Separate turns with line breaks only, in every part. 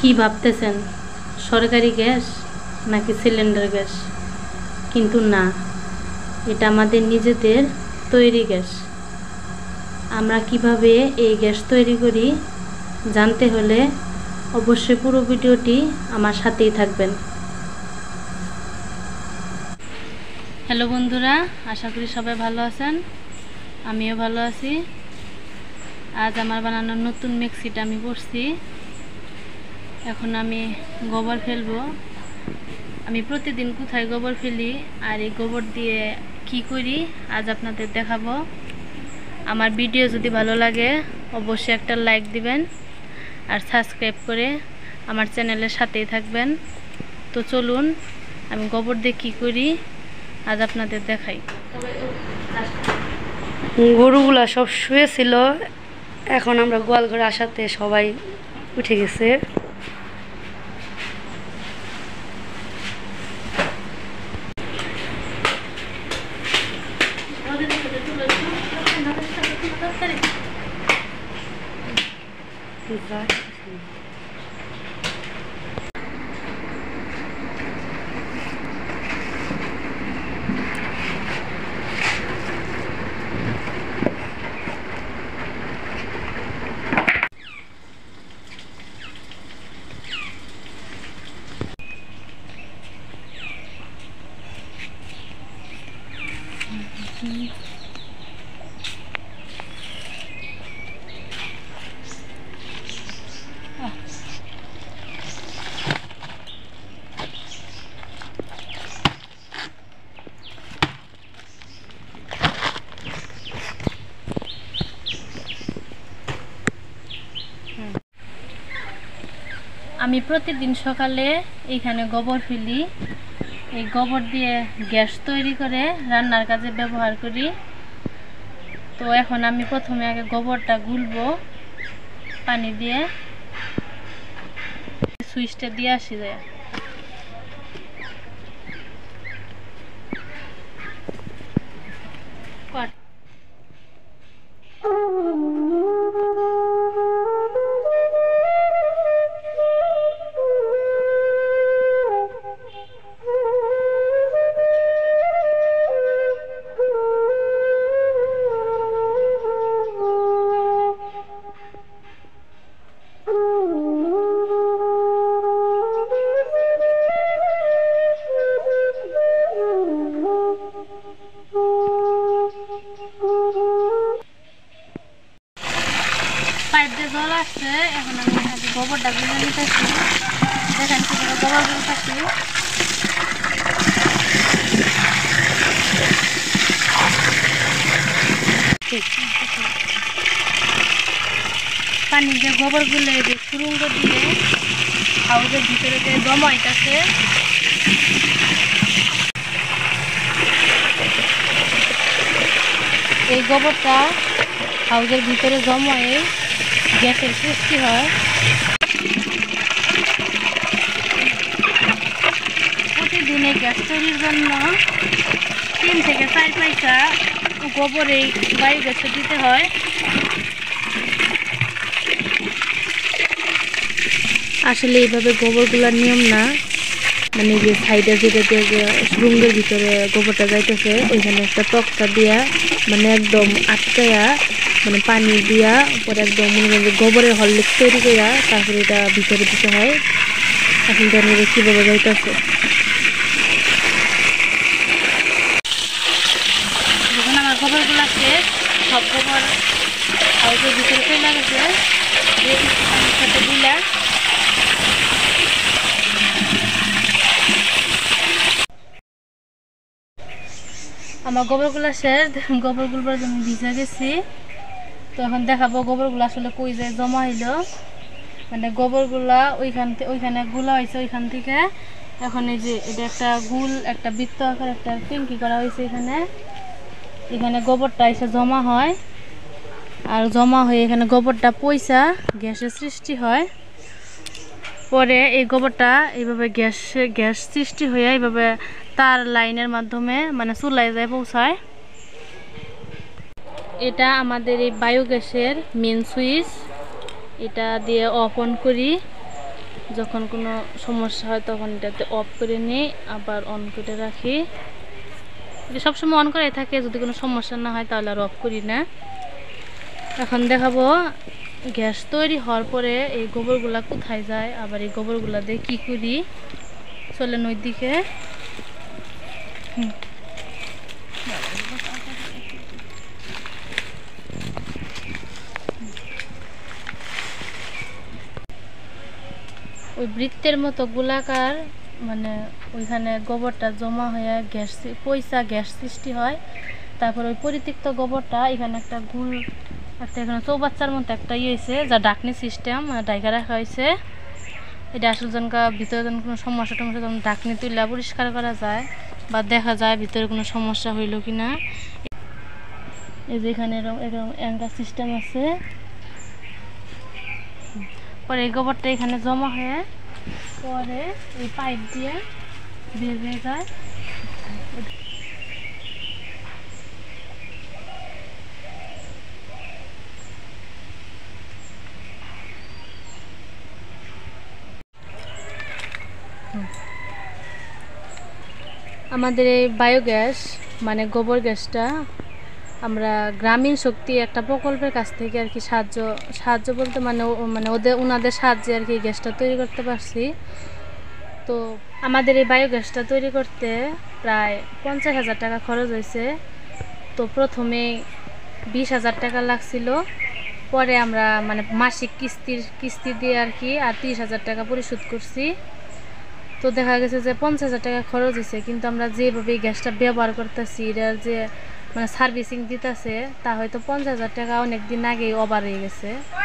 কি ভাবতেছেন সরকারি গ্যাস নাকি সিলিন্ডার গ্যাস? কিন্তু না, এটা আমাদের নিজেদের তৈরি গ্যাস। আমরা কিভাবে এই গ্যাস তৈরি করি জানতে হলে অবশ্যই পুরো ভিডিওটি আমার সাথেই থাকবেন। হ্যালো বন্ধুরা, আশা করি সবাই ভালো আছেন, আমিও ভালো আছি। আজ আমার বানানোর নতুন মিক্সিটা আমি করছি। এখন আমি গোবর ফেলবো। আমি প্রতিদিন কোথায় গোবর ফেলি আর এই গোবর দিয়ে কি করি আজ আপনাদের দেখাবো। আমার ভিডিও যদি ভালো লাগে অবশ্যই একটা লাইক দিবেন আর সাবস্ক্রাইব করে আমার চ্যানেলের সাথেই থাকবেন। তো চলুন আমি গোবর দিয়ে কী করি আজ আপনাদের দেখাই।
গরুগুলা সব শুয়েছিল, এখন আমরা গোয়াল ঘরে আসাতে সবাই উঠে গেছে।
আমি প্রতিদিন সকালে এইখানে গোবর ফেলি। এই গোবর দিয়ে গ্যাস তৈরি করে রান্নার কাজে ব্যবহার করি। তো এখন আমি প্রথমে আগে গোবরটা গুলবো পানি দিয়ে। সুইচটা দিয়ে আসি যায়। পাইপ দিয়ে জল আসছে, এখন আমি গোবরটা গুলে নিতেছি। দেখেন কিভাবে গোবর গুলতেছি। পানি দিয়ে গোবর গুলে সুরঙ্গ দিয়ে হাউসের ভিতরে যে জমা হইতেছে, এই গোবরটা হাউসের ভিতরে জমায়ে গ্যাসের সৃষ্টি হয়। প্রতিদিন এই গ্যাস তৈরির জন্য 3 থেকে 4 পয়সা গোবর এই বায়োগ্যাসে দিতে হয়। আসলে এইভাবে গোবরগুলার নিয়ম না, মানে যে সাইডে যেটা দিয়ে সুরঙ্গের ভিতরে গোবরটা যাইতেছে ওইখানে একটা তক্তা দিয়া মানে একদম আটকায়া, মানে পানি দিয়া পরে একদম গোবরের হরলিক্স তৈরি করা তারপরে এটা ভিতরে দিতে হয়। এখন জানি কীভাবে যাইতেছে। যখন আমার গোবরগুলো শেষ, সব গোবর হাউসের ভিতরে চলে গেছে। সাথে দিলা আমার গোবরগুলো শেষ। গোবরগুলোর জন্য ভিজে গেছি। তো এখন দেখাবো গোবরগুলো আসলে কই যায় জমা হইলো। মানে গোবরগুলা ওইখানে গুলা হয়েছে ওইখান থেকে। এখন এই যে এটা একটা বৃত্ত আকার একটা ট্যাঙ্কি করা হয়েছে এখানে গোবরটা এসে জমা হয়। আর জমা হয়ে এখানে গোবরটা পয়সা গ্যাসের সৃষ্টি হয়। পরে এই গোবরটা এইভাবে গ্যাস সৃষ্টি হয়ে এইভাবে তার লাইনের মাধ্যমে মানে চুলায় যায় পৌঁছায়। এটা আমাদের এই বায়োগ্যাসের মেন সুইচ। এটা দিয়ে অফ অন করি, যখন কোনো সমস্যা হয় তখন এটাতে অফ করে নিই, আবার অন করে রাখি। এটা সবসময় অন করাই থাকে, যদি কোনো সমস্যা না হয় তাহলে আর অফ করি না। এখন দেখাবো গ্যাস তৈরি হওয়ার পরে এই গোবরগুলা কোথায় যায়, আবার এই গোবরগুলা দিয়ে কী করি। চলেন ওই দিকে। ওই বৃত্তের মতো গোলাকার, মানে ওইখানে গোবরটা জমা হয়ে গ্যাস গ্যাস সৃষ্টি হয়। তারপর ওই পরিত্যক্ত গোবরটা এখানে একটা এখানে চৌবাচ্চার মতো একটা হয়েছে, যা ডাকনি সিস্টেম ডাইকা রাখা হয়েছে। এটা আসলে ভিতরে যখন কোনো সমস্যা টমস্যা তখন ডাকনি তুলে পরিষ্কার করা যায় বা দেখা যায় ভিতরে কোনো সমস্যা হইল কি না। এই যে এখানে এরকম অ্যাঙ্কার সিস্টেম আছে। পরে এই গোবরটা এখানে জমা হয়ে পরে এই পাইপ দিয়ে বের হয়ে যায়। আমাদের এই বায়োগ্যাস মানে গোবর গ্যাসটা আমরা গ্রামীণ শক্তি একটা প্রকল্পের কাছ থেকে আর কি সাহায্য বলতে মানে ওনাদের সাহায্যে আর কি গ্যাসটা তৈরি করতে পারছি। তো আমাদের এই বায়োগ্যাসটা তৈরি করতে প্রায় 50,000 টাকা খরচ হয়েছে। তো প্রথমে 20,000 টাকা লাগছিল, পরে আমরা মানে মাসিক কিস্তি দিয়ে আর কি আর 30,000 টাকা পরিশোধ করছি। তো দেখা গেছে যে 50,000 টাকা খরচ হয়েছে, কিন্তু আমরা যেভাবে গ্যাসটা ব্যবহার করতেছি, এটার যে মানে সার্ভিসিং দিতেছে তা হয়তো 50,000 টাকা অনেক দিন আগেই ওভার হয়ে গেছে।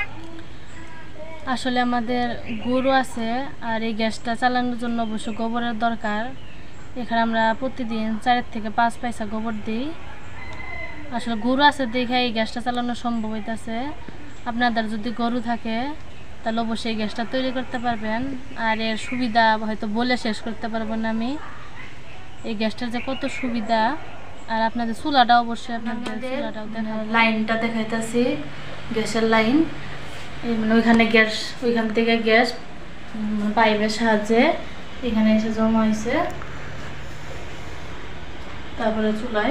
আসলে আমাদের গরু আছে, আর এই গ্যাসটা চালানোর জন্য অবশ্য গোবরের দরকার। এখানে আমরা প্রতিদিন 4 থেকে 5 পয়সা গোবর দিই। আসলে গরু আছে দেখে এই গ্যাসটা চালানো সম্ভব হইতেছে। আপনাদের যদি গরু থাকে তাহলে অবশ্যই গ্যাসটা তৈরি করতে পারবেন। আর এর সুবিধা হয়তো বলে শেষ করতে পারবো না আমি, এই গ্যাসটার যে কত সুবিধা। আর আপনাদের চুলাটা অবশ্যই আপনাদের চুলাটাও লাইনটা দেখাইতেছি, গ্যাসের লাইন। মানে ওইখানে গ্যাস, ওইখান থেকে গ্যাস পাইপের সাহায্যে এখানে এসে জমা হয়েছে, তারপরে চুলায়।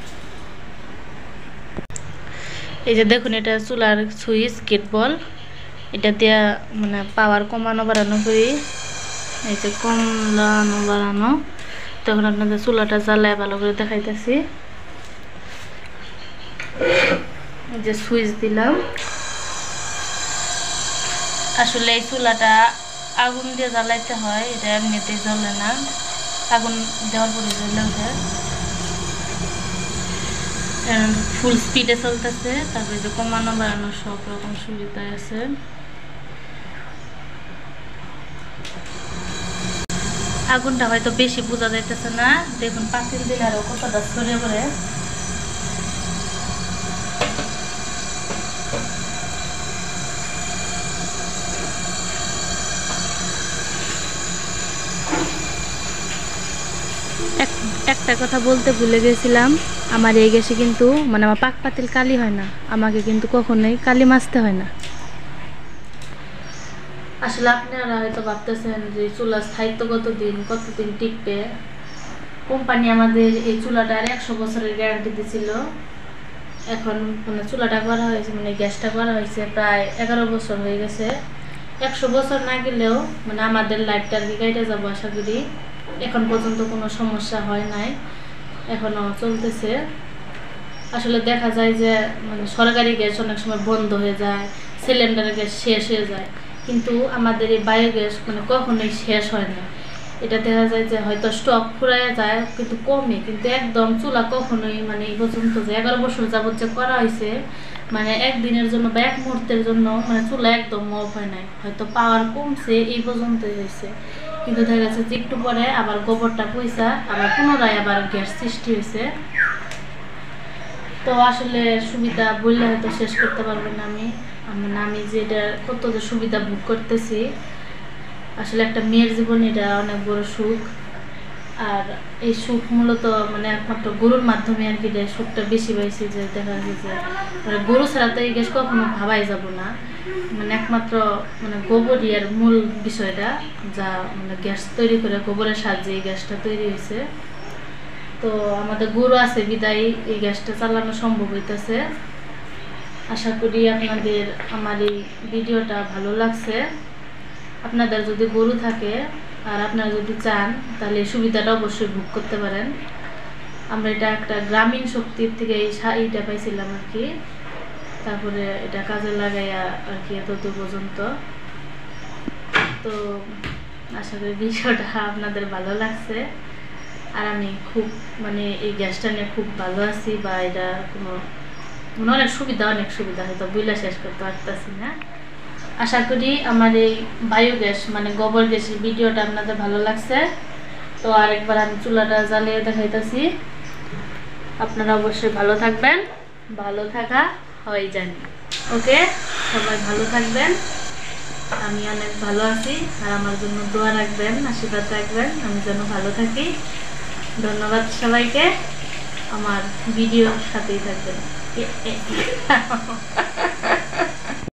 এই যে দেখুন, এটা চুলার সুইচ কেটবল, এটা দিয়ে মানে পাওয়ার কমানো বাড়ানো করি। এই যে কমানো বাড়ানো, তখন আপনাদের চুলাটা জ্বালায় ভালো করে দেখাইতেছি। এই যে সুইচ দিলাম। আসলে এই চুলাটা আগুন দিয়ে জ্বালাইতে হয়, এটা এমনিতেই জ্বলে না, আগুন দেওয়ার পরে জ্বলে ওঠে। ফুল স্পিডে চলতেছে, তারপরে যে কমানো বাড়ানো সব রকম সুবিধা আছে। আগুনটা হয়তো বেশি বোঝা যাইতেছে না, দেখুন পাতিল দিলে আরো কতটা ছড়িয়ে পড়ে। একটা কথা বলতে ভুলে গেছিলাম, আমার এই গ্যাসে কিন্তু মানে আমার পাক পাতিল কালি হয় না, আমাকে কিন্তু কখনোই কালি মাজতে হয় না। আসলে আপনারা হয়তো ভাবতেছেন যে চুলার স্থায়িত্ব কতদিন টিকবে। কোম্পানি আমাদের এই চুলাটার 100 বছরের গ্যারান্টি দিয়েছিল। এখন মানে চুলাটা করা হয়েছে, মানে গ্যাসটা করা হয়েছে প্রায় 11 বছর হয়ে গেছে। 100 বছর না গেলেও মানে আমাদের লাইফটা আর কি কেটে যাবো আশা করি। এখন পর্যন্ত কোনো সমস্যা হয় নাই, এখনো চলতেছে। আসলে দেখা যায় যে মানে সরকারি গ্যাস অনেক সময় বন্ধ হয়ে যায়, সিলিন্ডারের গ্যাস শেষ হয়ে যায়, কিন্তু আমাদের এই বায়োগ্যাস মানে কখনোই শেষ হয় না। এটা দেখা যায় যে হয়তো স্টক ফুরাইয়া যায় কিন্তু কমে, কিন্তু একদম চুলা কখনোই মানে এই পর্যন্ত যে 11 বছর যাবত যে করা হয়েছে, মানে একদিনের জন্য বা এক মুহূর্তের জন্য মানে চুলা একদম অফ হয় নাই। হয়তো পাওয়ার কমছে এই পর্যন্তই হয়েছে, কিন্তু দেখা যাচ্ছে যে একটু পরে আবার গোবরটা পয়সা আবার পুনরায় আবার গ্যাস সৃষ্টি হয়েছে। তো আসলে সুবিধা বললে হয়তো শেষ করতে পারবো না আমি যে এটা কত যে সুবিধা ভোগ করতেছি। আসলে একটা মেয়ের জীবনে এটা অনেক বড় সুখ। আর এই সুখ মূলত মানে একমাত্র গরুর মাধ্যমে আর কি সুখটা বেশি পাইছি, যে দেখা গেছে মানে গরু ছাড়া তো এই গ্যাস কখনো ভাবাই যাব না। মানে একমাত্র মানে গোবরই আর মূল বিষয়টা, যা মানে গ্যাস তৈরি করে গোবরের সাহায্যে এই গ্যাসটা তৈরি হয়েছে। তো আমাদের গরু আছে বিদায় এই গ্যাসটা চালানো সম্ভব হইতেছে। আশা করি আপনাদের আমার এই ভিডিওটা ভালো লাগছে। আপনাদের যদি গরু থাকে আর আপনারা যদি চান তাহলে এই সুবিধাটা অবশ্যই ভোগ করতে পারেন। আমরা এটা একটা গ্রামীণ শক্তির থেকে এইটা পাইছিলাম আর কি, তারপরে এটা কাজে লাগাইয়া আর কি এতদূর পর্যন্ত। তো আশা করি ভিডিওটা আপনাদের ভালো লাগছে। আর আমি খুব মানে এই গ্যাসটা নিয়ে খুব ভালো আছি, বা এটা কোনো অনেক সুবিধা হয়তো বইলা শেষ করতে পারতেছি না। আশা করি আমার এই বায়োগ্যাস মানে গোবর গ্যাসের ভিডিওটা আপনাদের ভালো লাগছে। তো আরেকবার আমি চুলাটা জ্বালিয়ে দেখাইতেছি। আপনারা অবশ্যই ভালো থাকবেন, ভালো থাকা হয় জানি। ওকে, সবাই ভালো থাকবেন। আমি অনেক ভালো আছি, আর আমার জন্য দোয়া রাখবেন, আশীর্বাদ রাখবেন আমি যেন ভালো থাকি। ধন্যবাদ সবাইকে, আমার ভিডিওর সাথেই থাকবেন।